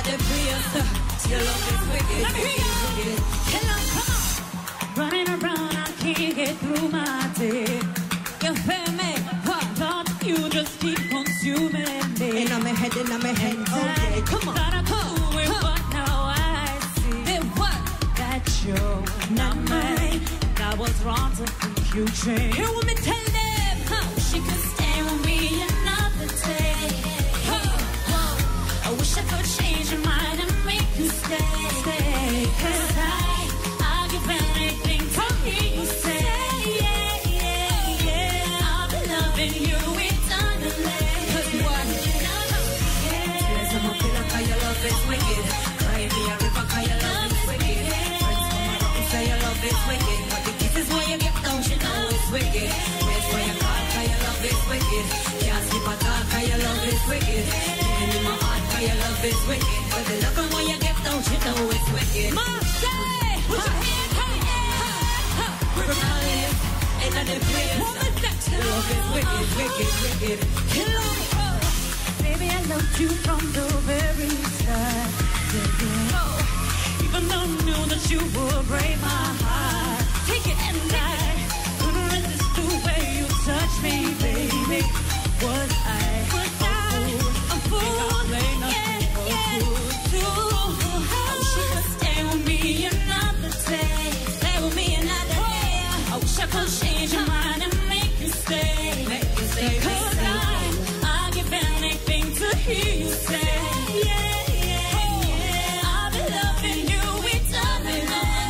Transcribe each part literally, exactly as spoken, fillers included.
the place. Your love is wicked. Let me hear you. Come on, come on. Running around, I can't get through my day. You feel me? What? Thought you just keep consuming me. And I'm ahead, and I'm ahead. Okay, come on. Thought I could do it, but now I see. Then what? That you're not mine. I was wrong to think you changed. Hear what me tell them? Huh? She could stay with me another day. Huh? Oh, I wish I could change your mind and make you stay. Stay. Cause I, I'll give anything to hear you say. Yeah, yeah, yeah. I'll be loving you eternally. Cause what? Tears in my pillow, cause your love is wicked. Cry me a river, cause your love is wicked. Friends come around, say your love is wicked. But the kisses when you get down, you know it's wicked. Wait for your call, cause your love is wicked. Can't sleep at all, cause your love is wicked. Even in my heart, cause your love is wicked. But the love when you get down, you know it's wicked. Marcy! Put your hand up! We're calling in the place. Your love is wicked, wicked, wicked. Kill on. Baby, I loved you from the very start. Oh, even though I knew that you would break my heart. Take it and die. Couldn't resist the way you touch me, baby. Was I a fool? A fool? Yeah, yeah, too. I wish you could stay with me another day. Stay with me another day. I wish I could change your mind and make you stay. Make you stay. Cause I, I'll give anything to hear you say. Yeah, yeah, yeah. I'll be loving you eternally.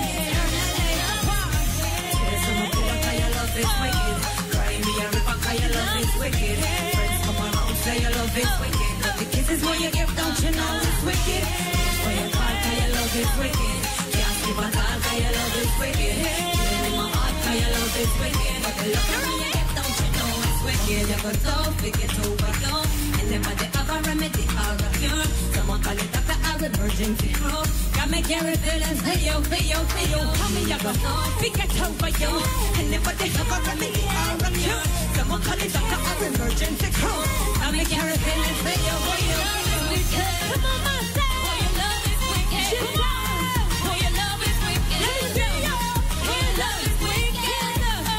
Tears on my pillow, cause your love is wicked. Cry me a river, cause your love is wicked. Friends come around, say your love is wicked. But the kisses when you give, don't you know it's wicked? For your call, cause your love is wicked. Can't sleep at all, cause your love is wicked. Even in my heart, cause your love is wicked. But the love when you give, don't you know it's wicked? You go tough, we get over you. And never they have a remedy or a cure. Someone call it doctor or emergency crew. Got me carry feelings for you, for you, for you. Call me, you go tough, we get over you. And never they have a remedy or a cure. Someone call it doctor or emergency crew. Got me carry feelings for you, for you. Come on, my son. For your love is wicked. For your love is wicked. Let me see you. For your love is wicked.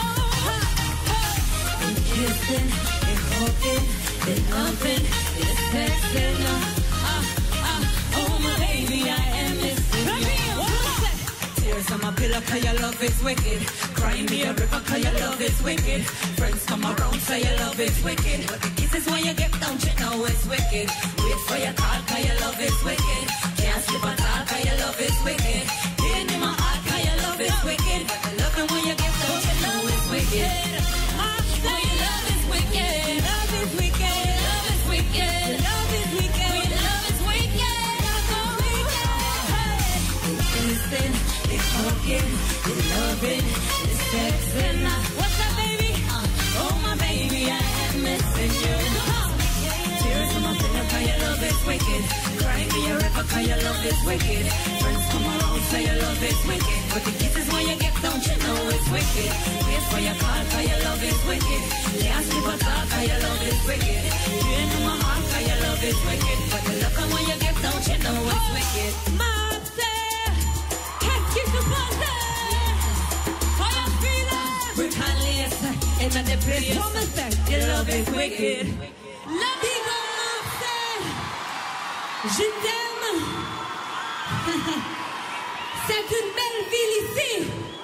And kissing, and hugging, and loving, and sexing. Ah, ah, oh my baby, I am missing you. Tears on my pillow, cause your love is wicked. Cry me a river, cause your love is wicked. Friends come around, say your love is wicked. But the kisses when you get down, you know it's wicked. Wait for your call, cause your love is wicked. Can't sleep at all, cause your love is wicked. In my heart, cause your love is wicked. But the loving when you get down, you know it's wicked. For your love is wicked. Love is wicked. Love is wicked. Love is wicked. Love is wicked. Love is wicked. The kissing, the hugging, the loving, the sexing. What's up, baby? Oh my baby, I am missing you. Tears on my pillow, cause your love is wicked. Cry me a river, cause your love is wicked. Friends come around, say your love is wicked. But the kisses when you get down, you know it's wicked. Wait for your call, cause your love is wicked. Can't sleep at all, cause your love is wicked. You know my heart, cause your love is wicked. But the love when you get down, you know it's wicked. Marcy, can't keep the party. How you feeling? Retaliate in the place. Your love is wicked. La vie commence. Je t'aime. C'est une belle ville ici.